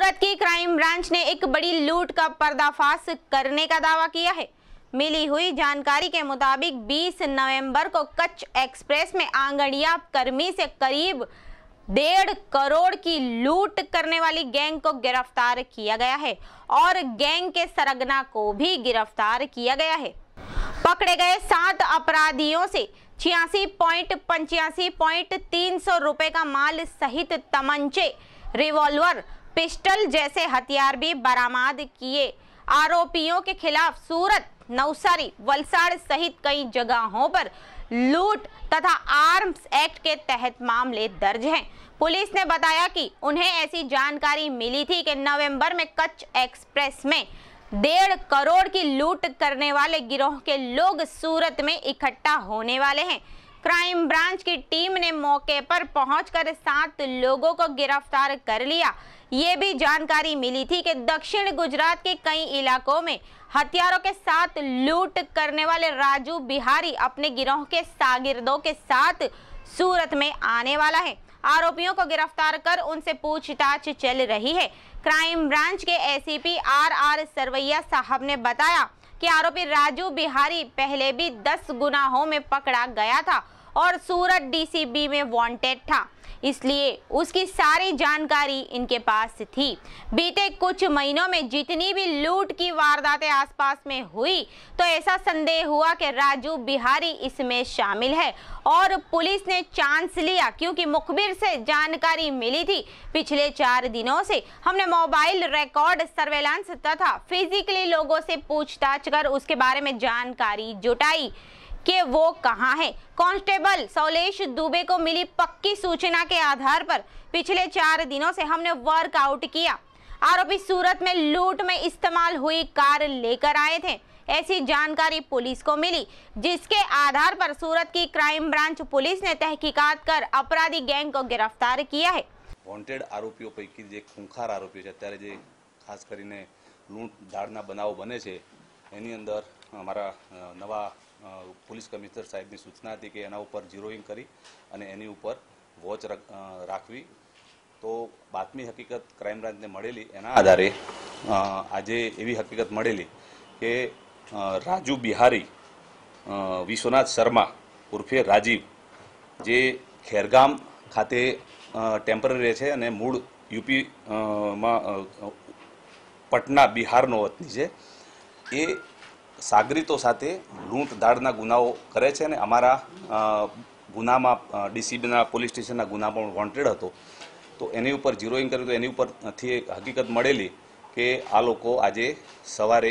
सूरत की crime branch ने एक बड़ी लूट का पर्दाफाश करने का दावा किया है। मिली हुई जानकारी के मुताबिक 20 नवंबर को कच्छ एक्सप्रेस में आंगड़िया कर्मी से करीब 1.5 करोड़ की लूट करने वाली गैंग को गिरफ्तार किया गया है और गैंग के सरगना को भी गिरफ्तार किया गया है। पकड़े गए 7 अपराधियों से 86.85.300 रुपए का माल सहित तमंचे, रिवॉल्वर, पिस्टल जैसे हथियार भी बरामद किए। आरोपियों के खिलाफ सूरत, नवसारी, वलसाड़ सहित कई जगहों पर लूट तथा आर्म्स एक्ट के तहत मामले दर्ज हैं। पुलिस ने बताया कि उन्हें ऐसी जानकारी मिली थी कि नवंबर में कच्छ एक्सप्रेस में 1.5 करोड़ की लूट करने वाले गिरोह के लोग सूरत में इकट्ठा होने वाले हैं। क्राइम ब्रांच की टीम ने मौके पर पहुंचकर 7 लोगों को गिरफ्तार कर लिया। ये भी जानकारी मिली थी कि दक्षिण गुजरात के कई इलाकों में हथियारों के साथ लूट करने वाले राजू बिहारी अपने गिरोह के शागिर्दों के साथ सूरत में आने वाला है। आरोपियों को गिरफ्तार कर उनसे पूछताछ चल रही है। क्राइम ब्रांच के एसीपी आर सरवैया साहब ने बताया कि आरोपी राजू बिहारी पहले भी 10 गुनाहों में पकड़ा गया था और सूरत डीसीबी में वांटेड था, इसलिए उसकी सारी जानकारी इनके पास थी। बीते कुछ महीनों में जितनी भी लूट की वारदातें आसपास में हुई तो ऐसा संदेह हुआ कि राजू बिहारी इसमें शामिल है और पुलिस ने चांस लिया, क्योंकि मुखबिर से जानकारी मिली थी। पिछले 4 दिनों से हमने मोबाइल रिकॉर्ड सर्वेलेंस तथा फिजिकली लोगों से पूछताछ कर उसके बारे में जानकारी जुटाई कि वो कहां है। कांस्टेबल शैलेश दुबे को मिली पक्की सूचना के आधार पर पिछले 4 दिनों से हमने वर्कआउट किया। आरोपी सूरत में लूट में इस्तेमाल हुई कार लेकर आए थे, ऐसी जानकारी पुलिस को मिली, जिसके आधार पर सूरत की क्राइम ब्रांच पुलिस ने तहकीकात कर अपराधी गैंग को गिरफ्तार किया है। वॉन्टेड आरोपीओ पैकी जे खूंखार आरोपीओ छे, अत्यारे जे खास करीने लूंट धाड़ना बनाव बने छे, एनी अंदर अमारा नवा पुलिस कमिश्नर साहेबनी सूचना थी कि एना उपर जीरोइंग करी अने एनी उपर वॉच राखवी। तो बातमी हकीकत क्राइम ब्रांचने मळेली, एना आधारे आजे एवी हकीकत मळेली कि राजू बिहारी विश्वनाथ शर्मा उर्फे राजीव, जे खेरगाम खाते टेम्पररी रहे छे अने मूळ यूपी पटना बिहारनो वतनी छे, ए सागरीतो साथे लूंट धाड़ना गुनाओ करे छे ने अमारा गुनामां डीसीबीना पोलीस स्टेशनना गुना पण वॉन्टेड हतो। तो एनी उपर जीरोइंग कर्युं तो एनी उपर थी हकीकत मळेली कि आ लोको आजे सवारे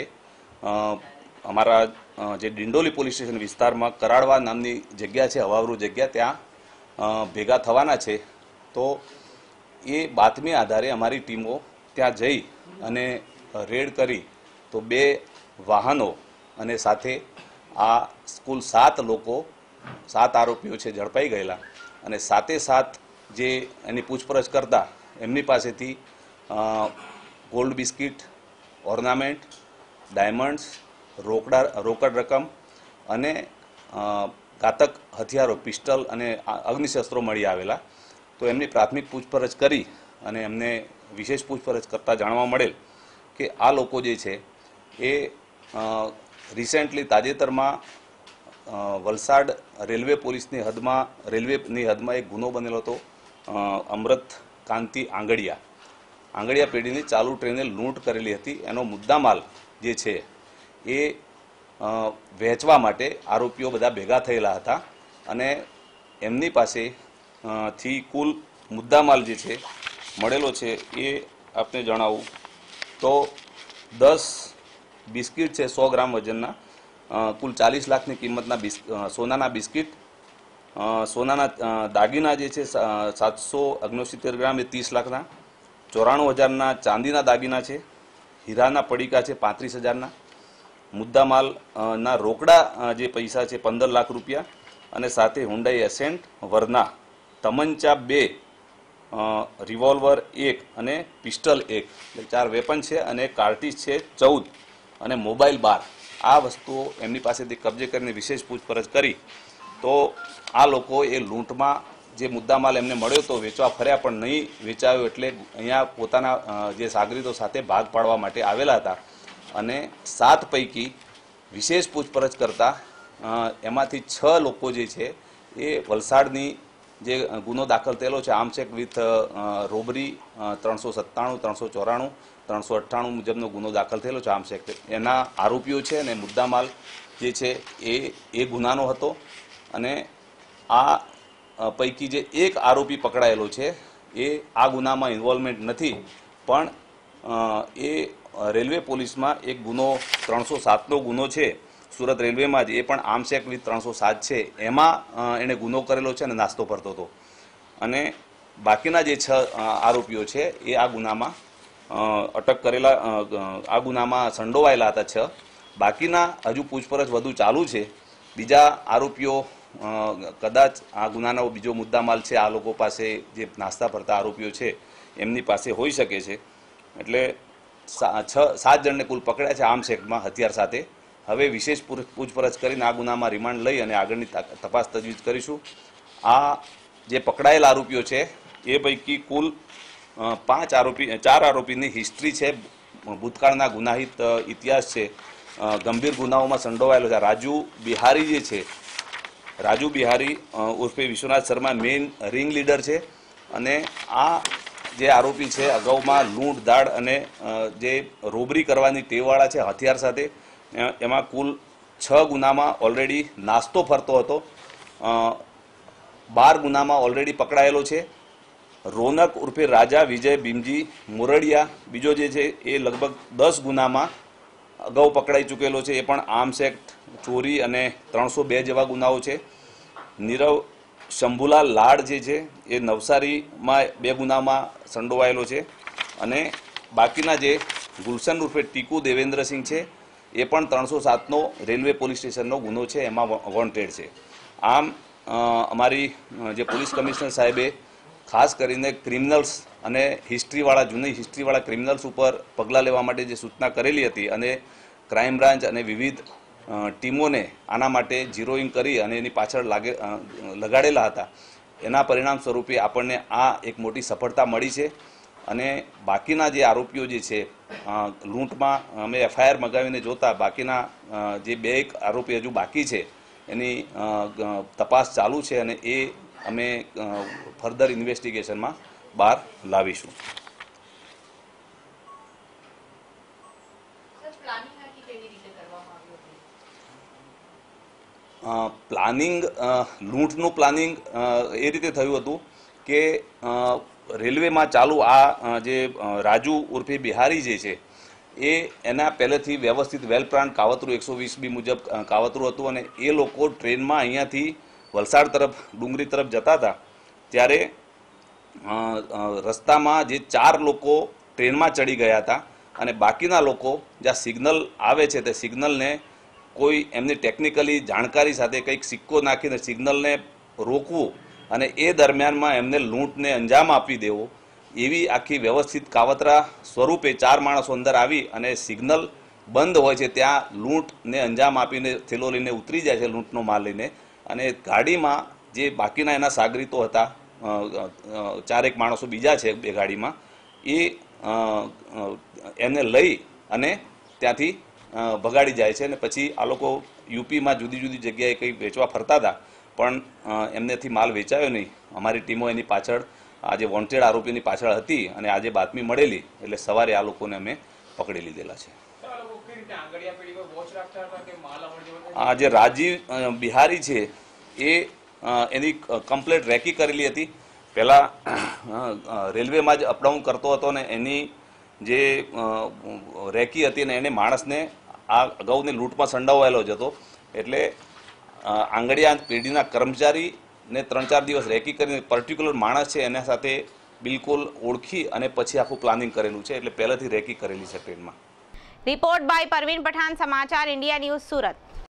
अमारा जे डिंडोली पोलीस स्टेशन विस्तारमां कराड़वा नामनी जग्या छे, हवावरू जग्या, त्यां भेगा थवाना छे। तो ए बातमी आधारे अमारी टीमो त्यां जई अने रेड करी तो 2 वाहनों अने साथे आ कुल 7 लोको 7 आरोपीओ छे झड़पाई गयेला अने साथे साथ जे एनी पूछपरछ करता एमनी पासेथी गोल्ड बिस्किट, ऑर्नामेंट, डायमंड्स, रोकड़ रकम अने घातक हथियारों, पिस्टल अने अग्निशस्त्रों मळी आवेला। तो एमनी प्राथमिक पूछपरछ करी अने एमने विशेष पूछपरछ करता जाणवा मळेल कि आ लोको जे छे ए रिसेंटली ताजेतर में वलसाड रेलवे पुलिसनी हदमां एक गुनो बनेलो तो अमृत कांति आंगड़िया पेढ़ीनी चालू ट्रेने लूंट करेली हती। एनो मुद्दामाल जे छे ए वहेंचवा माटे आरोपीओ बधा भेगा थयेला हता अने एमनी पासे थी कुल मुद्दामाल जे छे मळेलो छे ए आपने जणावुं तो 10 बिस्किट है 100 ग्राम वजनना, कुल 40 लाखनी किंमतना सोनाना बिस्किट, सोनाना दागीना जे छे 769 ग्राम ए 30 लाखना, 94,000 चांदीना दागीना है, हीराना पड़ीका है 35,000, मुद्दामाल ना रोकड़ा जे पैसा है 15 लाख रुपया अने साथे हुंडाई एसेंट वरना तमंचा 2, रिवॉल्वर 1 अने पिस्टल 1, 4 वेपन है अने कार्टिज है 14 અને મોબાઈલ 12 આ વસ્તુઓ એમની પાસેથી કબજે કરીને વિશેષ પૂછપરછ કરી તો આ લોકો એ લૂંટમાં જે મુદ્દામાલ એમને મળ્યો તો વેચવા ફર્યા પણ નહીં વેચાયો, એટલે અહીંયા પોતાના જે સાગરીતો સાથે ભાગ પાડવા માટે આવેલા હતા અને 7 પૈકી વિશેષ પૂછપરછ કરતા એમાંથી 6 લોકો જે છે એ વલસાડની જે ગુનો દાખલ થયેલો છે આર્મ્સ એક્ટ વિથ રોબરી 397, 394, 398 મુજબનો ગુનો દાખલ થયેલો છે આર્મ્સ એક્ટ, એના આરોપીઓ છે અને મુદ્દામાલ જે છે એ ગુનાનો હતો. અને આ પૈકી જે એક આરોપી પકડાયેલો છે એ આ ગુનામાં ઇન્વોલ્વમેન્ટ નથી, પણ એ રેલવે પોલીસમાં એક ગુનો 307નો ગુનો છે સુરત રેલવેમાં જ, એ પણ આર્મ્સ એક્ટ વિથ 307 છે, એમાં એણે ગુનો કરેલો છે અને નાસ્તો કરતો હતો. અને બાકીના જે 6 આરોપીઓ છે એ આ ગુનામાં અટક કરેલા, આ ગુનામાં સંડોવાયેલા હતા 6. બાકીના હજુ પૂછપરછ વધુ ચાલુ છે. બીજા આરોપીઓ કદાચ આ ગુનાનો બીજો મુદ્દામાલ છે આ લોકો પાસે, જે નાસ્તા ફરતા આરોપીઓ છે એમની પાસે હોઈ શકે છે. એટલે 7 જણને કુલ પકડ્યા છે આર્મ્સ એક્ટમાં હથિયાર સાથે. હવે વિશેષ પૂછપરછ કરીને આ ગુનામાં રિમાન્ડ લઈ અને આગળની તપાસ તજવીજ કરીશું. આ જે પકડાયેલા આરોપીઓ છે એ પૈકી કુલ 4 આરોપીની હિસ્ટ્રી છે, ભૂતકાળના ગુનાહિત ઇતિહાસ છે, ગંભીર ગુનાઓમાં સંડોવાયેલો છે. રાજુ બિહારી જે છે, રાજુ બિહારી ઉર્ફે Vishwanath Sharma main ring leader છે. અને આ જે આરોપી છે અગાઉમાં લૂંટ દાડ અને જે રોબરી કરવાની ટેવવાળા છે હથિયાર સાથે, એમાં કુલ 6 ગુનામાં ઓલરેડી નાસ્તો ફરતો હતો. 12 ગુનામાં ઓલરેડી પકડાયેલો છે. રોનક ઉર્ફે રાજા વિજય ભીમજી મુરડિયા બીજો જે છે એ લગભગ 10 ગુનામાં અગાઉ પકડાઈ ચૂકેલો છે, એ પણ આર્મ્સ એક્ટ, ચોરી અને 302 જેવા ગુનાઓ છે. નીરવ શંભુલાલ લાડ જે છે એ નવસારીમાં 2 ગુનામાં સંડોવાયેલો છે. અને બાકીના જે ગુલશન ઉર્ફે ટીકુ દેવેન્દ્રસિંહ છે એ પણ 307નો રેલવે પોલીસ સ્ટેશનનો ગુનો છે, એમાં વોન્ટેડ છે. આમ અમારી જે પોલીસ કમિશનર સાહેબે ખાસ કરીને ક્રિમિનલ્સ અને હિસ્ટ્રીવાળા, જૂની હિસ્ટ્રીવાળા ક્રિમિનલ્સ ઉપર પગલાં લેવા માટે જે સૂચના કરેલી હતી અને ક્રાઇમ બ્રાન્ચ અને વિવિધ ટીમોને આના માટે ઝીરોઈંગ કરી અને એની પાછળ લગાડેલા હતા, એના પરિણામ સ્વરૂપે આપણને આ એક મોટી સફળતા મળી છે. અને બાકીના જે આરોપીઓ જે છે લૂંટમાં અમે FIR મગાવીને જોતા બાકીના જે 2 આરોપી હજુ બાકી છે એની તપાસ ચાલુ છે અને એ અમે ફર્ધર ઇન્વેસ્ટિગેશનમાં બહાર લાવીશું. પ્લાનિંગ, લૂંટનું પ્લાનિંગ એ રીતે થયું હતું કે રેલવેમાં ચાલુ આ જે રાજુ ઉર્ફે બિહારી જે છે એ એના પહેલેથી વ્યવસ્થિત વેલ પ્લાન કાવતરું 120B મુજબ કાવતરું હતું. અને એ લોકો ટ્રેનમાં અહીંયાથી વલસાડ તરફ, ડુંગરી તરફ જતા હતા ત્યારે રસ્તામાં જે 4 લોકો ટ્રેનમાં ચડી ગયા હતા અને બાકીના લોકો જ્યાં સિગ્નલ આવે છે તે સિગ્નલને કોઈ એમની ટેકનિકલી જાણકારી સાથે કંઈક સિક્કો નાખીને સિગ્નલને રોકવું અને એ દરમિયાનમાં એમને લૂંટને અંજામ આપી દેવો, એવી આખી વ્યવસ્થિત કાવતરા સ્વરૂપે 4 માણસો અંદર આવી અને સિગ્નલ બંધ હોય છે ત્યાં લૂંટને અંજામ આપીને થેલો લઈને ઉતરી જાય છે લૂંટનો માલ લઈને. અને ગાડીમાં જે બાકીના એના સાગરીતો હતા, 4 માણસો બીજા છે 2 ગાડીમાં, એ એમને લઈ અને ત્યાંથી ભગાડી જાય છે. અને પછી આ લોકો યુપીમાં જુદી જુદી જગ્યાએ કંઈ વેચવા ફરતા હતા પણ એમનેથી માલ વેચાયો નહીં. અમારી ટીમો એની પાછળ, આજે વોન્ટેડ આરોપીની પાછળ હતી અને આજે બાતમી મળેલી એટલે સવારે આ લોકોને અમે પકડી લીધેલા છે. આ જે રાજીવ બિહારી છે એ એની કમ્પ્લેટ રેકી કરેલી હતી. પહેલાં રેલવેમાં જ અપડાઉન કરતો હતો ને એની જે રેકી હતી ને એને માણસને આ અગાઉની લૂંટમાં સંડોવાયેલો જ હતો. એટલે આંગડિયા પેઢીના કર્મચારીને 3-4 દિવસ રેકી કરીને પર્ટિક્યુલર માણસ છે એના સાથે બિલકુલ ઓળખી અને પછી આખું પ્લાનિંગ કરેલું છે. એટલે પહેલાથી રેકી કરેલી છે ટ્રેનમાં. રિપોર્ટ બાય પરવીન પઠાણ, સમાચાર ઇન્ડિયા ન્યૂઝ, સુરત.